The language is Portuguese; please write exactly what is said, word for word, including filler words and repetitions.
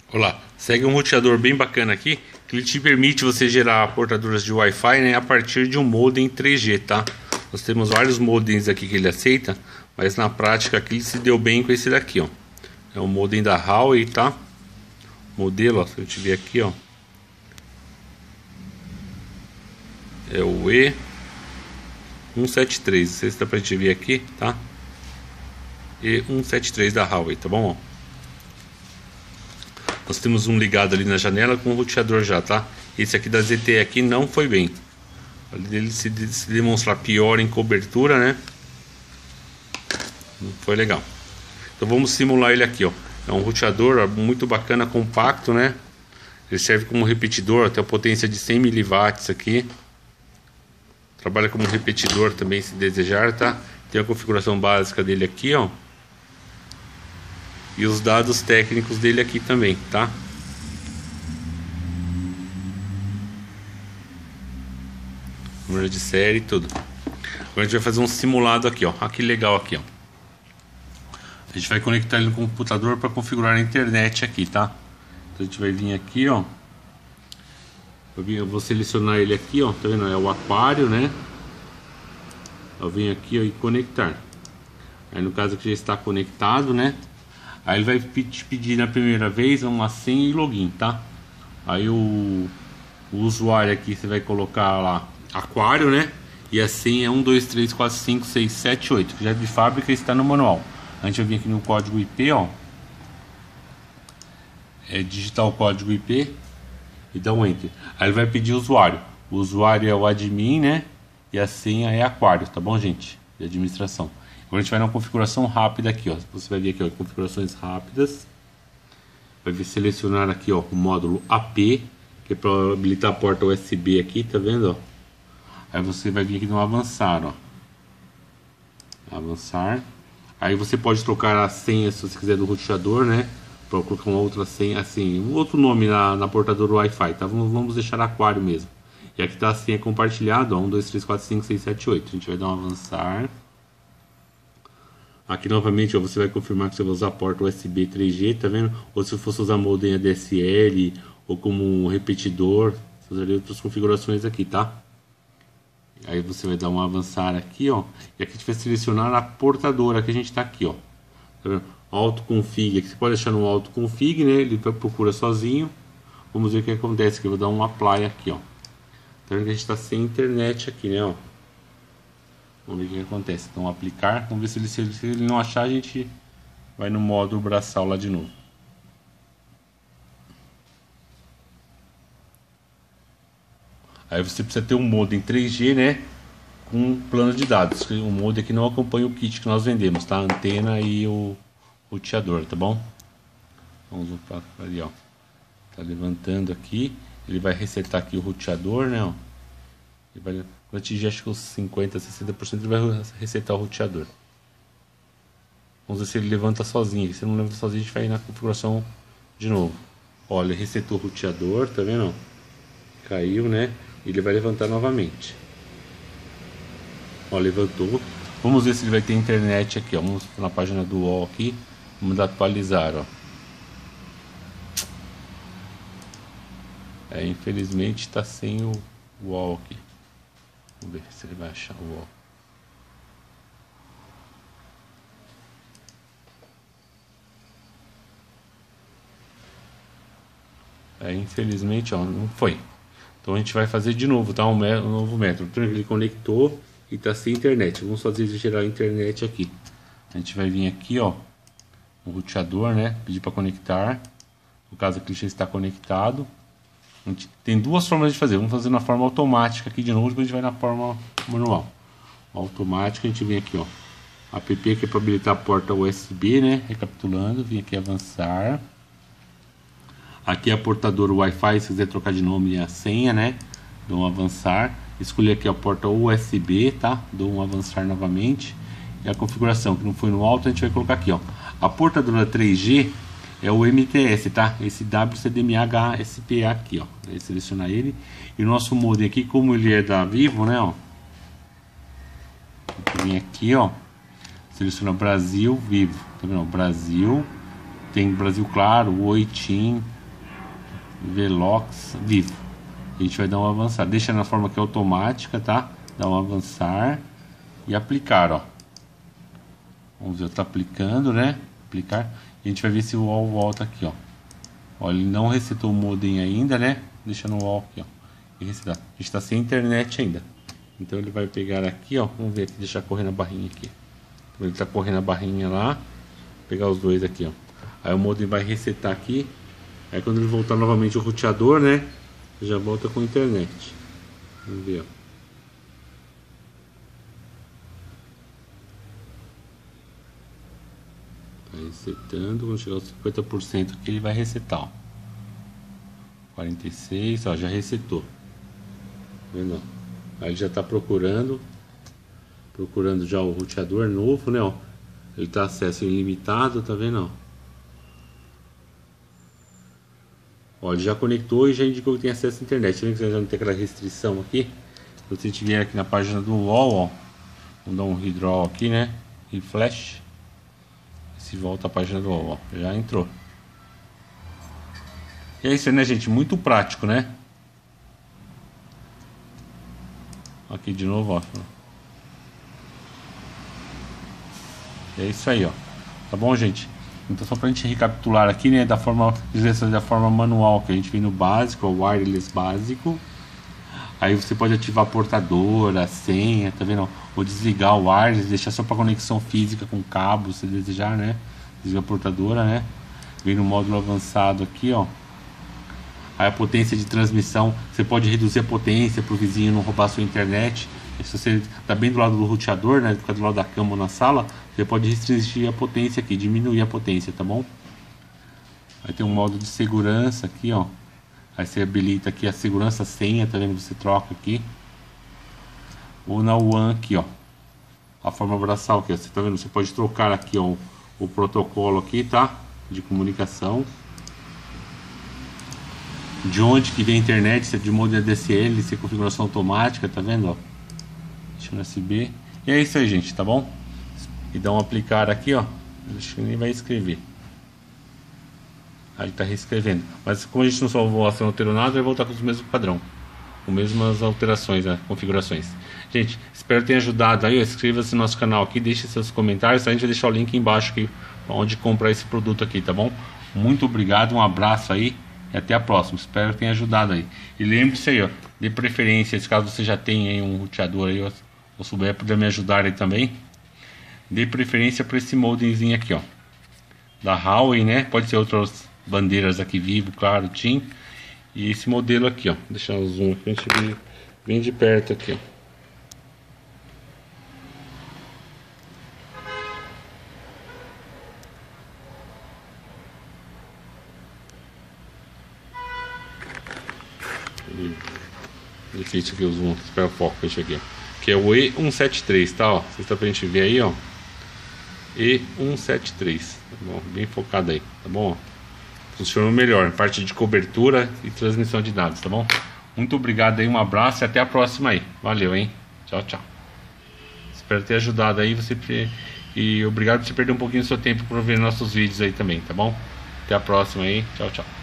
Olá, segue um roteador bem bacana aqui, que ele te permite você gerar portadoras de Wi-Fi, né, a partir de um modem três G, tá? Nós temos vários modems aqui que ele aceita, mas na prática aqui ele se deu bem com esse daqui, ó. É o modem da Huawei, tá? Modelo, ó, se eu te ver aqui, ó. É o E cento e setenta e três, não sei se dá pra gente ver aqui, tá? E cento e setenta e três da Huawei, tá bom? Ó. Nós temos um ligado ali na janela com o roteador já, tá? Esse aqui da Z T E aqui não foi bem. Ele se, se demonstrar pior em cobertura, né? Não foi legal. Então vamos simular ele aqui, ó. É um roteador muito bacana, compacto, né? Ele serve como repetidor, tem a potência de cem miliwatts aqui. Trabalha como repetidor também, se desejar, tá? Tem a configuração básica dele aqui, ó. E os dados técnicos dele aqui também, tá? Número de série e tudo. Agora a gente vai fazer um simulado aqui, ó. Olha que legal aqui, ó. A gente vai conectar ele no computador para configurar a internet aqui, tá? Então a gente vai vir aqui, ó. Eu vou selecionar ele aqui, ó. Tá vendo? É o aquário, né? Eu venho aqui, ó, e conectar. Aí no caso aqui já está conectado, né? Aí ele vai te pedir na primeira vez uma senha e login, tá? Aí o, o usuário aqui você vai colocar lá aquário, né? E a senha é um, dois, três, quatro, cinco, seis, sete, oito, que já de fábrica está no manual. A gente vai vir aqui no código I P, ó. É digitar o código I P e dar um enter. Aí ele vai pedir usuário. O usuário é o admin, né? E a senha é aquário, tá bom, gente? De administração. Agora a gente vai na configuração rápida aqui, ó. Você vai vir aqui, ó, configurações rápidas. Vai vir selecionar aqui, ó, o módulo A P, que é para habilitar a porta U S B aqui, tá vendo, ó? Aí você vai vir aqui no avançar, ó. Avançar. Aí você pode trocar a senha, se você quiser, do roteador, né? Para colocar uma outra senha, assim, um outro nome na, na portadora Wi-Fi, tá? Vamos, vamos deixar aquário mesmo. E aqui tá a senha compartilhada, ó, um, dois, três, quatro, cinco, seis, sete, oito. A gente vai dar um avançar. Aqui novamente, ó, você vai confirmar que você vai usar a porta U S B três G, tá vendo? Ou se fosse usar modem A D S L ou como um repetidor, você usaria outras configurações aqui, tá? Aí você vai dar um avançar aqui, ó. E aqui a gente vai selecionar a portadora que a gente tá aqui, ó. Tá vendo? Auto config, aqui você pode deixar no auto config, né? Ele procura sozinho. Vamos ver o que acontece aqui. Eu vou dar um apply aqui, ó. Tá vendo que a gente tá sem internet aqui, né, ó. Vamos ver o que acontece. Então aplicar, vamos ver se ele, se ele, se ele não achar, a gente vai no módulo braçal lá de novo. Aí você precisa ter um modem três G, né, com plano de dados. O modem aqui não acompanha o kit que nós vendemos, tá? A antena e o roteador, tá bom? Vamos para ali, ó. Tá levantando aqui. Ele vai resetar aqui o roteador, né, ó. Ele vai Quando atingir acho que os cinquenta, sessenta por cento, ele vai resetar o roteador. Vamos ver se ele levanta sozinho. Se ele não levanta sozinho, a gente vai na configuração de novo. Olha, ele resetou o roteador, tá vendo? Caiu, né? E ele vai levantar novamente. Ó, levantou. Vamos ver se ele vai ter internet aqui, ó. Vamos na página do U O L aqui. Vamos dar atualizar, ó. É, infelizmente está sem o U O L aqui. Vamos ver se ele vai achar o U O L. É, infelizmente, ó, não foi. Então a gente vai fazer de novo, tá? Um, um novo método. Então ele conectou e tá sem internet. Vamos fazer gerar a internet aqui. A gente vai vir aqui, ó, o roteador, né? Pedir para conectar. No caso aqui já está conectado. A gente tem duas formas de fazer. Vamos fazer na forma automática aqui de novo, depois a gente vai na forma manual. Automática, a gente vem aqui, ó, app que é para habilitar a porta U S B, né? Recapitulando, vem aqui avançar. Aqui é a portadora Wi-Fi, se quiser trocar de nome, é a senha, né? Dou um avançar. Escolhi aqui a porta U S B, tá? Dou um avançar novamente. E a configuração que não foi no alto, a gente vai colocar aqui, ó. A portadora três G é o M T S, tá? Esse W C D M A H S P A aqui, ó. Vai selecionar ele. E o nosso modem aqui, como ele é da Vivo, né, ó. Vem aqui, ó. Seleciona Brasil, Vivo. Tá vendo? Brasil. Tem Brasil Claro, Oi, TIM, Velox Vivo. A gente vai dar um avançar. Deixa na forma que é automática, tá? Dá um avançar e aplicar, ó. Vamos ver, tá aplicando, né? Aplicar. E a gente vai ver se o U O L volta aqui, ó. Ó, ele não resetou o modem ainda, né? Deixa no U O L aqui, ó. E resetar. A gente tá sem internet ainda. Então ele vai pegar aqui, ó. Vamos ver aqui, deixar correr na barrinha aqui. Ele tá correndo a barrinha lá. Pegar os dois aqui, ó. Aí o modem vai resetar aqui. Aí quando ele voltar novamente o roteador, né? Já volta com a internet. Vamos ver, ó. Tá resetando. Quando chegar aos cinquenta por cento aqui, ele vai resetar, ó. quarenta e seis, ó, já resetou. Tá vendo? Aí ele já tá procurando. Procurando já o roteador novo, né? Ó. Ele tá acesso ilimitado, tá vendo? Ó. Ó, ele já conectou e já indicou que tem acesso à internet. Tá vendo que já não tem aquela restrição aqui? Se você tiver aqui na página do U O L, ó. Vamos dar um redraw aqui, né? Refresh. Se volta a página do U O L, ó. Já entrou. E é isso aí, né, gente? Muito prático, né? Aqui de novo, ó. É isso aí, ó. Tá bom, gente? Então só pra gente recapitular aqui, né, da forma, da forma manual, que a gente vem no básico, o wireless básico. Aí você pode ativar a portadora, a senha, tá vendo? Ou desligar o wireless, deixar só para conexão física com cabo, se desejar, né? Desliga a portadora, né? Vem no módulo avançado aqui, ó. Aí a potência de transmissão, você pode reduzir a potência para o vizinho não roubar a sua internet. E se você tá bem do lado do roteador, né? Fica do lado da cama ou na sala, você pode restringir a potência aqui, diminuir a potência, tá bom? Aí tem um modo de segurança aqui, ó. Aí você habilita aqui a segurança, a senha, tá vendo? Você troca aqui. Ou na WAN aqui, ó. A forma braçal aqui, ó. Você tá vendo? Você pode trocar aqui, ó, o protocolo aqui, tá? De comunicação. De onde que vem a internet, se é de modo A D S L, se é configuração automática, tá vendo, ó? Deixa no U S B. E é isso aí, gente, tá bom? E dá um aplicar aqui, ó. Acho que nem vai escrever. Aí tá reescrevendo. Mas como a gente não salvou a ação, não alterou nada, vai voltar com os mesmos padrão. Com mesmas alterações, né? Configurações. Gente, espero que tenha ajudado aí. Inscreva-se no nosso canal aqui, deixe seus comentários. A gente vai deixar o link embaixo aqui, onde comprar esse produto aqui, tá bom? Muito obrigado, um abraço aí e até a próxima. Espero que tenha ajudado aí. E lembre-se aí, ó, de preferência, se caso você já tenha aí um roteador aí, ó, ou souber, puder me ajudar aí também, dê preferência para esse modemzinho aqui, ó, da Huawei, né? Pode ser outras bandeiras aqui, Vivo, claro, TIM. E esse modelo aqui, ó, vou deixar o zoom aqui, a gente vem, vem de perto aqui, ó. Deixa aqui o zoom, espera o foco, deixa aqui, ó. Que é o E cento e setenta e três, tá, ó. Vocês estão pra gente ver aí, ó. E cento e setenta e três, tá bom? Bem focado aí, tá bom? Funcionou melhor, parte de cobertura e transmissão de dados, tá bom? Muito obrigado aí, um abraço e até a próxima aí. Valeu, hein? Tchau, tchau. Espero ter ajudado aí você. E obrigado por você perder um pouquinho do seu tempo para ver nossos vídeos aí também, tá bom? Até a próxima aí. Tchau, tchau.